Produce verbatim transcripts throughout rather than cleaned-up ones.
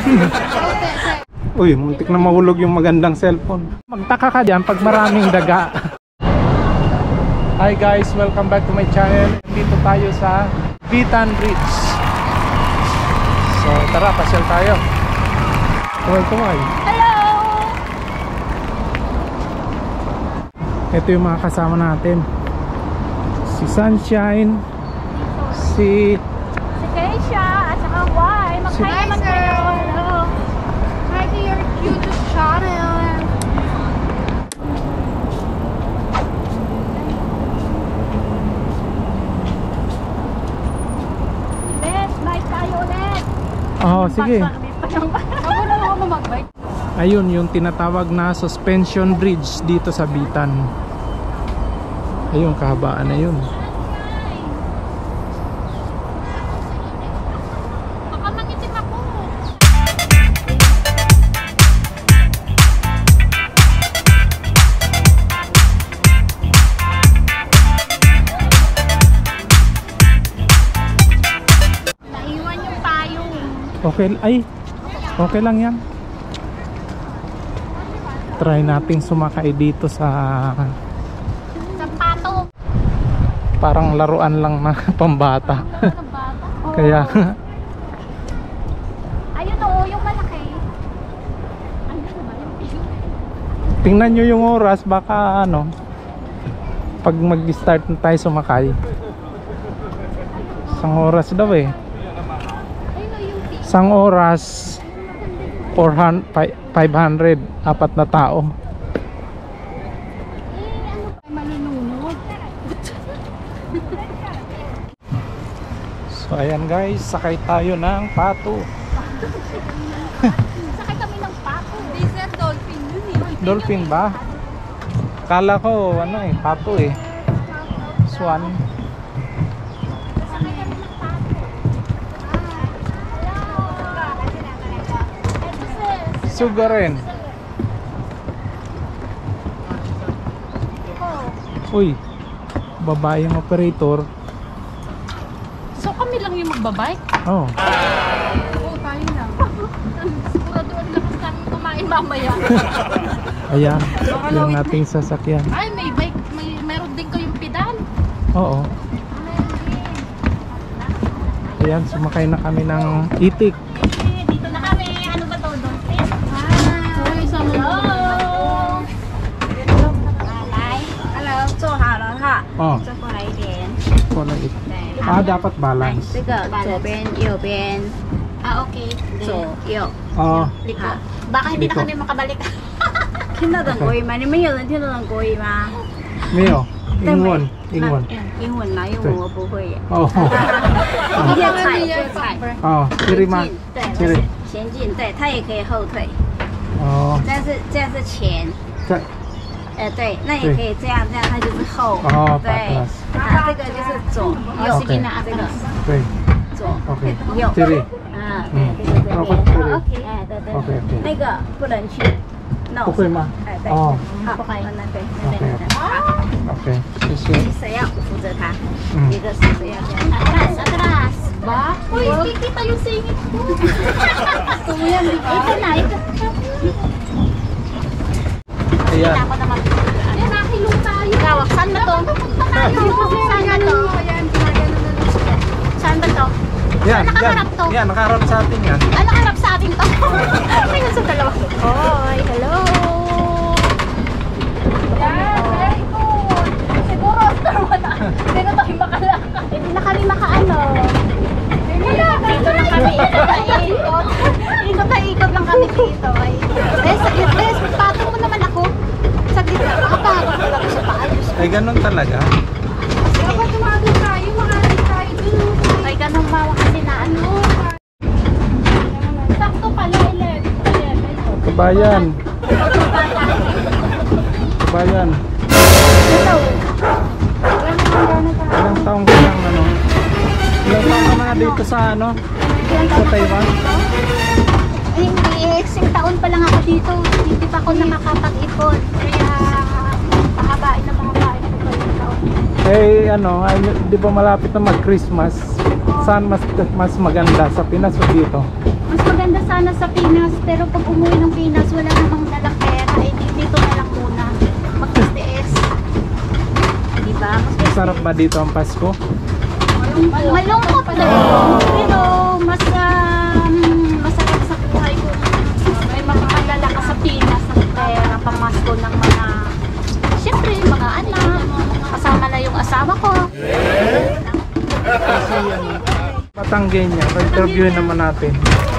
Uy, muntik na mahulog yung magandang cellphone. Magtaka ka dyan pag maraming daga. Hi guys, welcome back to my channel. Dito tayo sa Bitan Bridge. So tara, pasyal tayo. Welcome. Hello! Ito yung mga kasama natin. Si Sunshine, si Si Keisha at saka Y. Mag-hi naman kayo. Hello. Hi to your YouTube channel. Let's bike tayo ulit. Oh, sige. Ako na ako mag-bike. Ayun, yung tinatawag na suspension bridge dito sa Bitan. Ayun, kahabaan na yun. Baka mangitim ako. Naiwan yung payong. Okay, ay, okay lang yan. Try nating sumakay dito sa Sampato. parang laruan lang na pambata. Kaya Ayun o, yung malaki. Ano ba yung tingnan nyo yung oras, baka ano, pag mag-start na tayo sumakay, isang oras daw eh. Isang oras four hundred, five hundred, apat na tao. Malunod. So ayan guys, sakay tayo ng pato. Sakay kami ng pato. Diesel dolphin yun eh. Dolphin ba? Kala ko ano eh, pato eh. Swan. Sakay kami ng pato. Hello. Sugar rin. Uy, babaeng operator. So kami lang yung magbabike? Oh. Oo, tayo lang. Siguraduhan lang kasi kami kumain mamaya. Ayan, yung ating sasakyan. Ay, may bike. May, meron din kayong pedal. Oo. Ayan, sumakay na kami ng itik. Dito na kami. Ano ba to? Dolphin? Ay, sama Hello. mo. Alay. Hello， 做好了哈， Oh, 再过来一点， wala itik. 对， Ah, dapat balance. 这个左边、右边， Ah, okay. 左右， Oh, Liko. Baka hindi na Liko. kami makabalik. 听得懂国语吗？你们有人听得懂国语吗？ Mio, 对没 Ingwon, 那 Ingwon. 英文啦，英文我不会耶。 Oh, 一个菜，一个菜， oh, 前 Kirima. 进，对， Kiri. 前进，对，它也可以后退， Oh, 但是这样是前， sa- 呃，对，那也可以这样，这样它就是后， 哦对， patras. 啊，这个就是左右， Okay. 这个 Okay, 左 okay. 右， Kiri. 啊， 嗯对，这个这 Dapat 边。 Kiri. 哎，对对 Okay, 对， okay. 那个不能去，no， Okay ma. 哎对， Oh, 好，那边那边 okay, 那边，好， okay. Sige. 谁要扶着他， 嗯一个是谁要这样， Atras, atras. Ba? Uy, kikita yung singit ko. Gusto mo yan, di ba? Ito na, ito. Ayan. Ako naman. Ayan, nakilong tayo. Ikaw, saan ba to? Saan ba to? Ayan, ginagano na lang siya. Saan ba to? Yan, Saan nakaharap yan. to? Yan, nakaharap sa atin yan. Ah, nakaharap sa atin to. Tingnan sa dalawa. Hoy, hello. Yan, very good. Siguro after one hour, hindi na tayo makalakad. Hindi na kami makaano. Dito lang kami. Ikot na ikot. Ikot na ikot lang kami dito. Ay. Eh, saglit, Des. Patong mo naman ako. Saglit lang. Makapagod ko lang sa paayos. Ay, ganun talaga. Dapat tumago tayo, makarating tayo dun. Ay, ganun bawa kasi na ano. Sakto pala, eleven. Kabayan. Kabayan. Ilang taong ka lang ano? Ilang taong ka na dito sa ano? Sa Taiwan? Hindi, isang taon pa lang ako dito. Hindi pa ako nakakapag-ipon. Kaya, pahabain na pahabain ko pa yung taon. Eh ano, ay, di ba malapit na mag-Christmas? Saan mas mas maganda? Sa Pinas o dito? Mas maganda sana sa Pinas, pero pag umuwi ng Pinas, wala namang dalang pera. Eh, dito na lang muna. Mag-S. Diba? Mas Sarap ba dito ang Pasko? malungkot na. Pero mas um, masarap sa buhay ko. May makakalala ka sa Pinas ng pera, pamasko ng mga, siyempre, mga anak. Kasama na yung asawa ko. Kasi yan, Batanggenya. Pa-interview naman natin.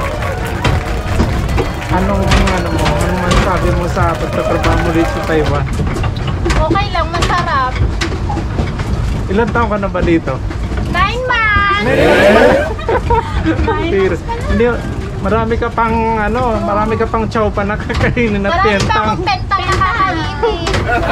Anong ano mo? Anong masasabi mo sa pagtatrabaho mo dito sa Taiwan? Okay lang, masarap. Ilan taon ka na ba dito? Nine months! Pero, hindi, marami ka pang ano, marami ka pang chow pa nakakainin at Marami pa tentang. akong bentang nakakainin.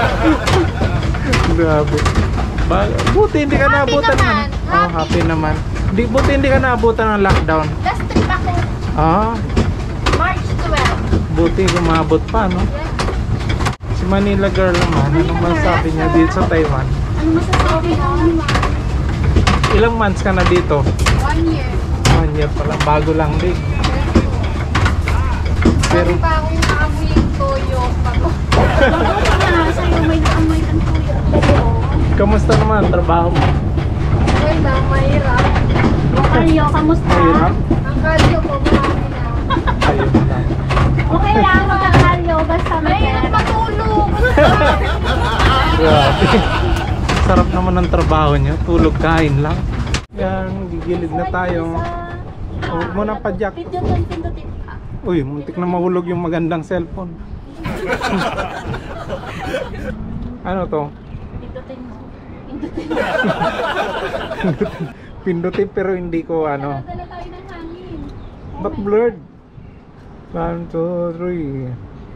Grabe. Ba, buti hindi ka Happy naabutan naman. ng- Oh, Happy. happy naman. Di, buti hindi ka naabutan ng lockdown. Last trip ako, Ah, March twelfth. buti gumabot pa, no? Si Manila girl naman, anong masasabi niya dito sa Taiwan? Ano masasabi mo? Ilang months ka na dito? One year. One year pa lang, bago lang din. Pero, Marami pa akong naamoy yung toyo. Bago. Kaya sa'yo may naamoy ng tuyo. kamusta naman ang trabaho mo? Okay lang, mahirap. Kalyo, kamusta? Mahirap? Ang cardio ko, marami na. Ayun lang. Okay lang, magkakalyo. Basta Mahirap masaya. matulog. Grabe. Sarap naman ang trabaho niyo. Tulog, kain lang. Yan, gigilid na tayo. Huwag mo na padyak. Pindutin, pindutin. Uy, muntik na mahulog yung magandang cellphone. Ano to? Pindutin mo. Pindutin. Pindutin pero hindi ko ano. Dala tayo ng hangin. Ba't blurred? One, two, three.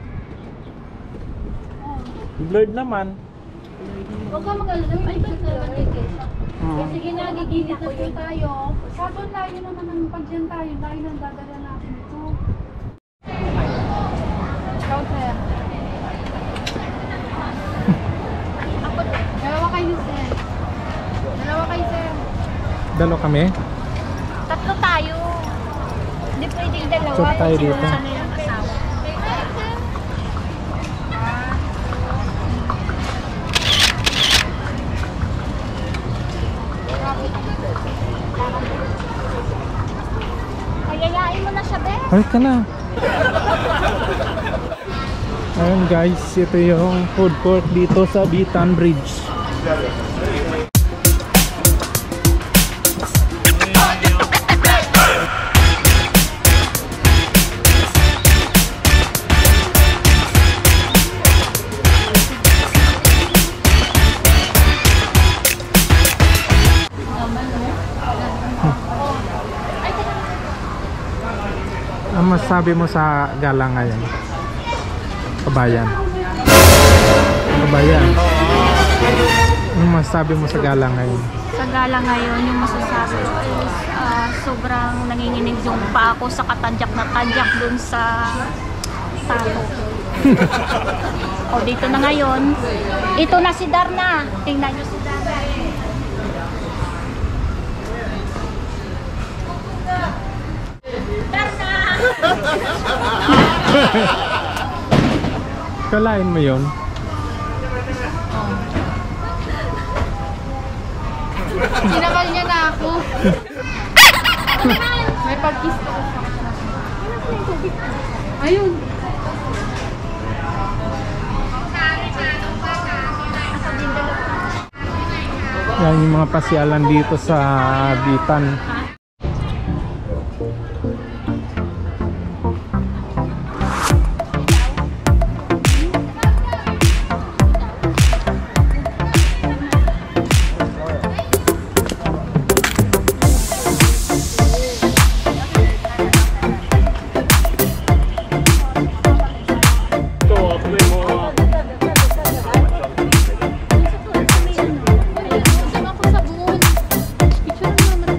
Blurred naman. Huwag ka mag-alala, may balik na naman ticket. Hmm. Sige na, gigilid na po tayo. Kaso layo naman ang pag dyan tayo, layo nang dadala natin ito. Ikaw, sir. Ako, dalawa kayo, sir. Dalawa kayo, sir. Dalo kami. Tatlo tayo. Hindi pwedeng dalawa. Sure tayo dito. Sana yung asawa. Ayayain mo na siya, Beth. Balik ka na. Ayun guys, ito yung food court dito sa Bitan Bridge. Ang masasabi mo sa gala ngayon? Kabayan. Kabayan. Ano masasabi mo sa gala ngayon? Sa gala ngayon, yung masasabi ko is ah, sobrang nanginginig yung pa ako sa katadyak na tadyak dun sa talo. O dito na ngayon. Ito na si Darna. Tingnan nyo si Darna. Darna! Kalain mo yon? Sinabal niya na ako. May pag-kiss ko. Ayun. Yan yung mga pasyalan dito sa Bitan. Sama ko sa buon. Picture mo naman.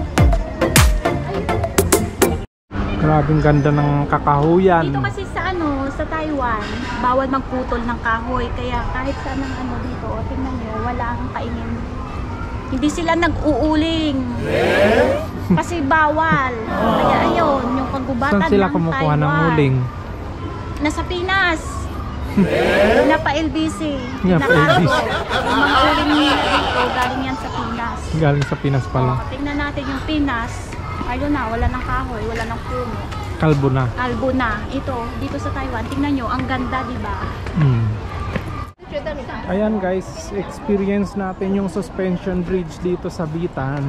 Grabing ganda ng kakahuyan. Dito kasi sa ano, sa Taiwan, bawal magputol ng kahoy. Kaya kahit saan ang ano dito, tingnan nyo, wala ang kainin. Hindi sila nag-uuling. Kasi bawal. Kaya ayun, yung kagubatan Saan sila ng kumukuha ng Taiwan. uling? Nasa Pinas. Napa-L B C. Napa-L B C. Nakago. Yung mga uling nila dito, galing yan sa Pinas. Galing sa Pinas pala. Oh, tingnan natin yung Pinas. Ayun na, wala ng kahoy, wala ng puno. Kalbo na. Kalbo na. Ito, dito sa Taiwan, tingnan nyo, ang ganda, di ba? Hmm. Ayan guys, experience natin yung suspension bridge dito sa Bitan.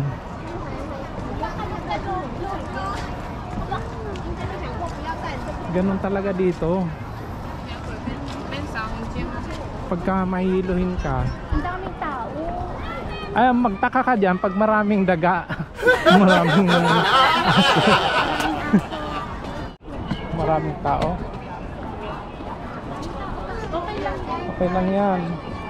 Ganun talaga dito. Pagka mahiluhin ka, Ang daming tao. ay magtaka ka dyan pag maraming daga. Maraming aso. Maraming tao. Okay lang. Okay lang yan.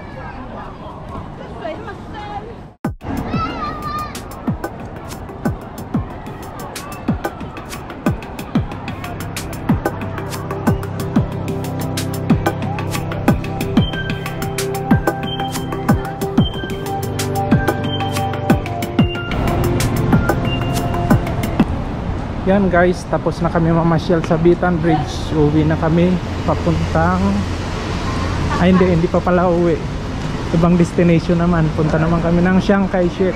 Yan guys, tapos na kami mamasyal sa Bitan Bridge. Uwi na kami papuntang ay hindi, hindi pa pala uwi. Ibang destination naman. Punta naman kami ng Chiang Kai-shek.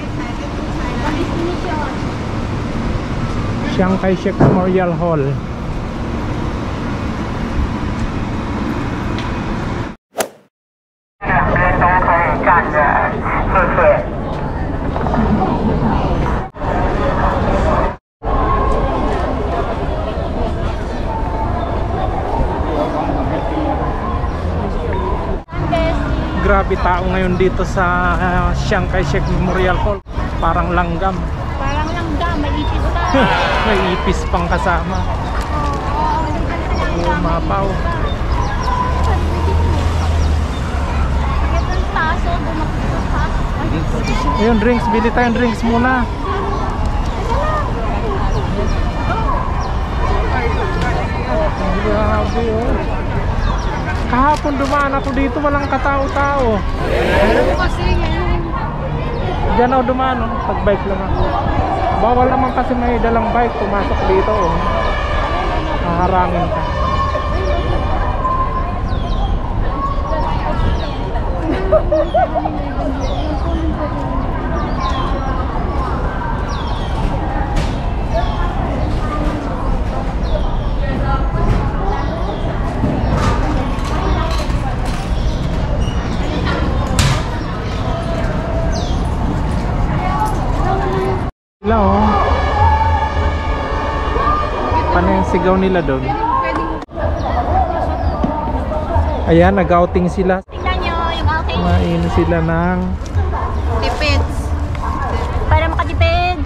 Chiang Kai-shek Memorial Hall. Grabe tao ngayon dito sa uh, Chiang Kai-shek Memorial Hall. Parang langgam. Parang langgam, may ipis pa. May ipis pang kasama. Oo, Umapaw. Itong taso, bumakit pa. Ayun, drinks. Bili tayong drinks muna. Grabe oh. Kahapon dumaan ako dito, walang katao-tao. Kasi ngayon. Diyan ako dumaan, oh. Pag-bike lang ako. Bawal naman kasi may dalang bike pumasok dito. Oh. Haharangin ka. Hello. Paano yung sigaw nila doon? Ayan, nag-outing sila. Tingnan nyo yung outing. Kumain sila ng Tipids. Para makatipid.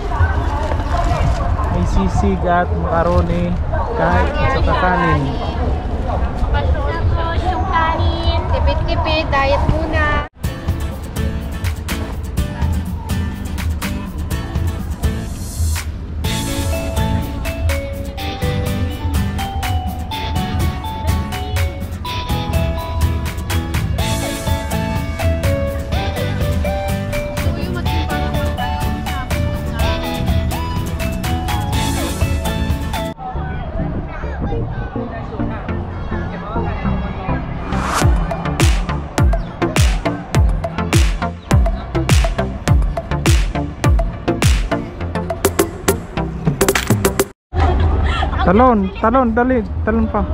may sisig at macaroni kahit sa kakanin. Tapos yung kanin. Tipid-tipid, diet muna. Talon, talon, dali, talon pa.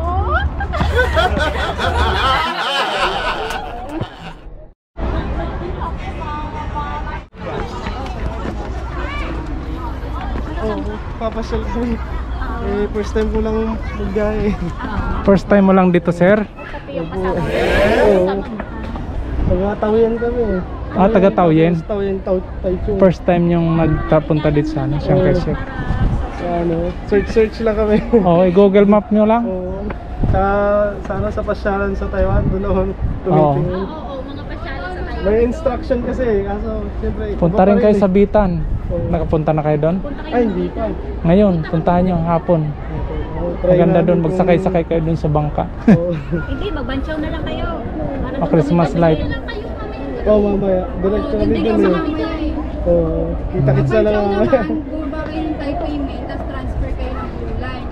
Oo, papasyal kami. Eh, first time ko lang magbiyahe. First time mo lang dito, sir? Oo. Taga-Taoyuan kami. Ah, taga-Taoyuan? Taoyuan, Taichung. First time yung nagpunta dito sa ano, Chiang Kai-shek. Ano, search-search lang kami. Okay, Google Map nyo lang. Oo. Sa, sana sa pasyalan sa Taiwan, doon ako tumitingin. Oo, mga pasyalan sa tayo. May instruction kasi, kaso siyempre Punta iba rin pa kayo eh. sa Bitan. Oo. Nakapunta na kayo doon? Ay, hindi pa. Ngayon, puntahan nyo hapon. Oo, try Maganda namin doon, kung- magsakay-sakay kayo doon sa bangka. Oo. Hindi, magbanchaw na lang kayo. Para Pa Christmas light. Oo, mamaya. Diretso kami doon eh. Oo, kita-kits na lang. Pag naman, bumaba kayo ng Thai payment, tapos transfer kayo ng blue line.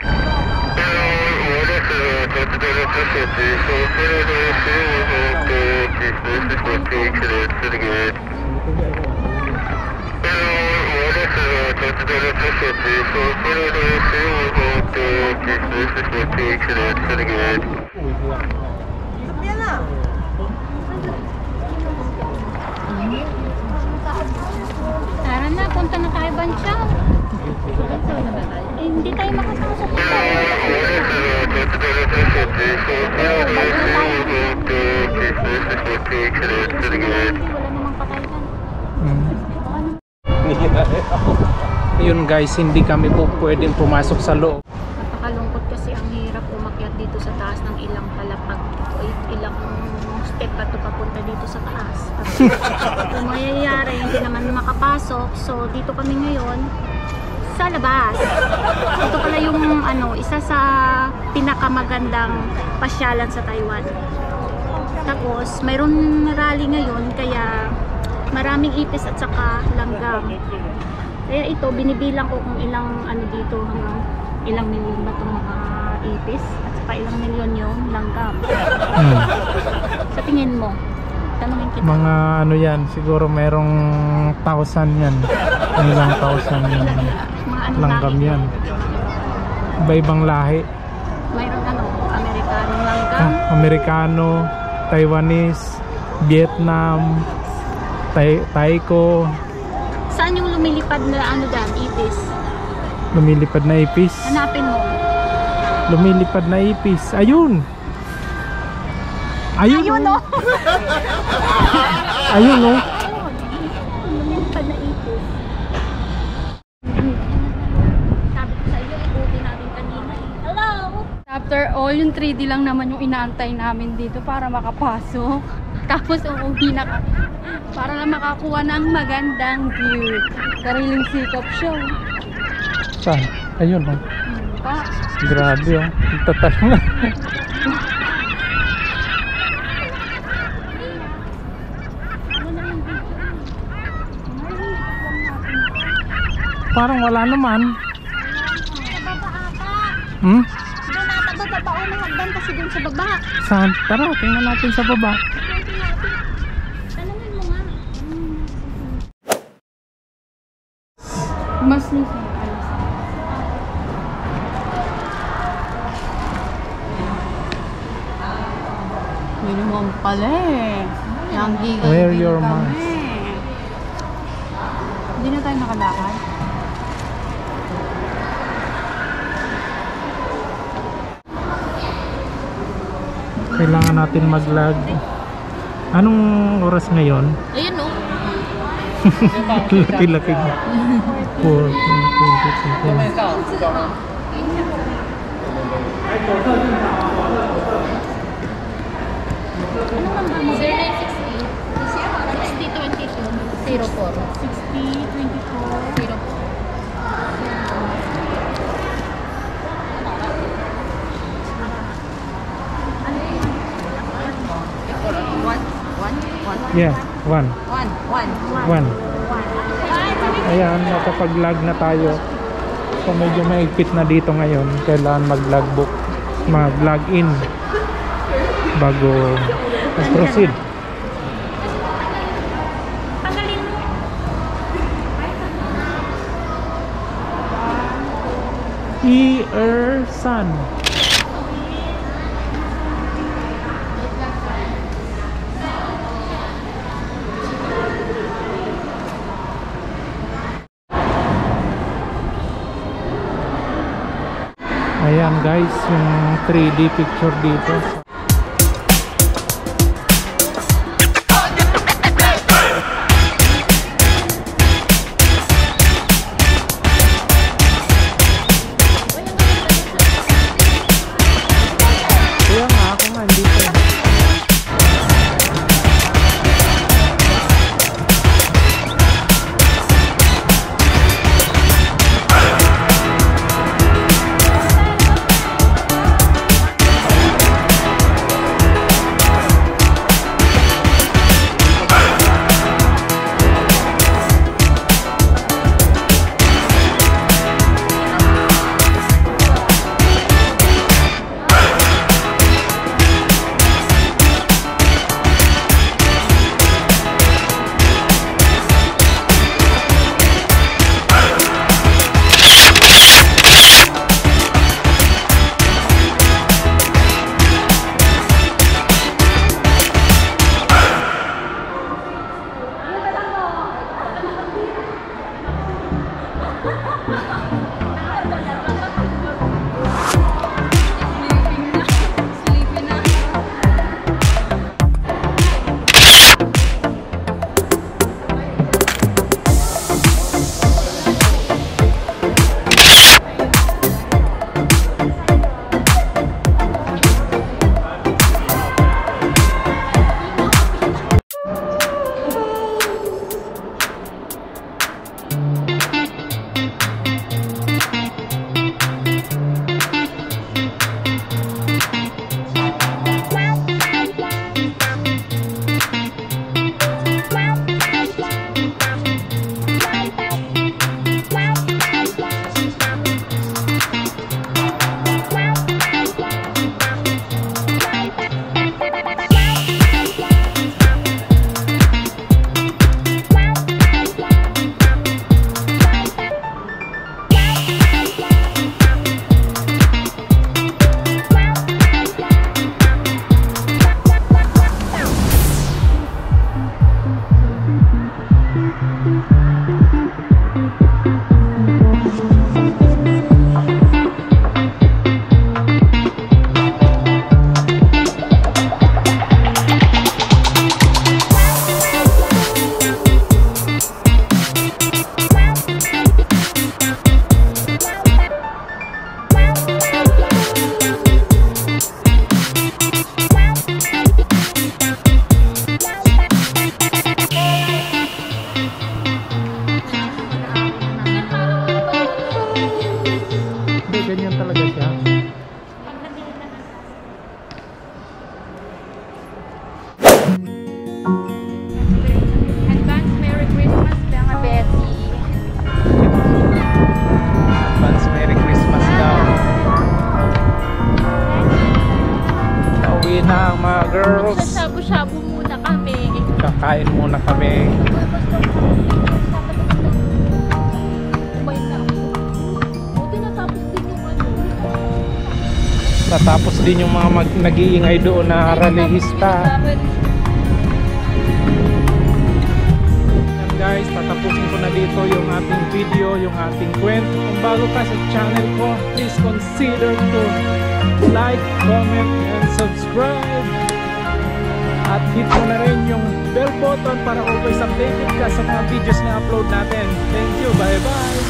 Tara na, punta na tayo Bansyaw. Eh, hindi tayo makasama sa punta. Wala namang patay Mm. Yun guys, hindi kami po pwedeng pumasok sa loob. Napakalungkot kasi ang hirap umakyat dito sa taas ng ilang palapag. Ay, ilang step pa ito papunta dito sa taas. Tapos, kung mayayari, hindi naman makapasok. So, dito kami ngayon sa labas. Ito pala yung ano, isa sa pinakamagandang pasyalan sa Taiwan. Tapos, mayroon rally ngayon, kaya maraming ipis at saka langgam. Kaya ito, binibilang ko kung ilang ano dito, hanggang ilang milyon ba itong mga ipis at saka ilang milyon yung langgam. Hmm. Sa tingin mo, tanungin kita. Mga ano yan, siguro merong thousand yan. Ilang thousand yan. Mga ano Langgam lahi? yan. Iba-ibang lahi. Mayroon ano, Amerikanong langgam. Ah, Amerikano, Taiwanese, Vietnam, Tay Taiko. Saan yung lumilipad na ano dyan, ipis? Lumilipad na ipis. Hanapin mo. Lumilipad na ipis. Ayun! Ayun, Ayun oh. o! Ayun oh. Lumilipad na ipis. Sabi ko sa iyo, ikutin natin kanina eh. Hello! After all, yung three D lang naman yung inaantay namin dito para makapasok. Tapos uuwi na kami para lang makakuha ng magandang view. Sariling sikap show. Saan? Ayun oh. Pa, Grabe oh. Tatal na. Parang wala naman. Sa baba ata. Hmm? Doon ata bababa o mahagdan kasi doon sa baba. Saan? Tara, tingnan natin sa baba. Tanungin mo nga. mas nisa. Minimum pala eh. Yang gigil Wear din your kami. mask. Hindi na tayo nakalakad. Kailangan natin mag-lag. Anong oras ngayon? Ayun o. Laki-laki. four, twenty, Ano number mo? zero nine six eight. sixty twenty-two. zero four. sixty, twenty-four. zero four. Yeah, one. One. One. One. Ayan, nakapag-lag na tayo. So medyo maigpit na dito ngayon. Kailangan mag-lag book, mag-log in bago mag-proceed. Tanggalin mo. I-er-san. Ayan guys, yung three D picture dito. Kaya nga ako nga dito. talaga siya. Advance Merry Christmas, mga Betty. Advance Merry Christmas daw. Pauwi na ang mga girls. Shabu-shabu muna kami. Kakain muna kami. Umay na ako. Buti natapos din yung ano. Natapos din yung mga mag nag-iingay doon na rallyista. Yan guys, tatapusin ko na dito yung ating video, yung ating kwento. Kung bago ka sa channel ko, please consider to like, comment, and subscribe. At hit mo na rin yung bell button para always updated ka sa mga videos na upload natin. Thank you, bye bye!